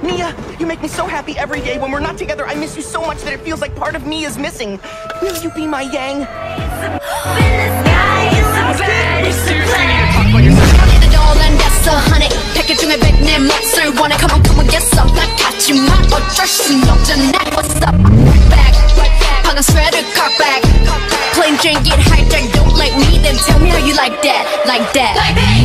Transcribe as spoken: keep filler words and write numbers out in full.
Nya, you make me so happy every day. When we're not together, I miss you so much that it feels like part of me is missing. Will you be my Yang? You seriously need to talk about yourself. honey. 패킷 중에 백 내 몫을 원해. Come on, come on, get some. 나 같지만 어쩔 순 없잖아. What's up? Back, 방금 sweater, cut back. Plain Jane, get hijacked. Don't like me, then tell me how you like that, like that. Like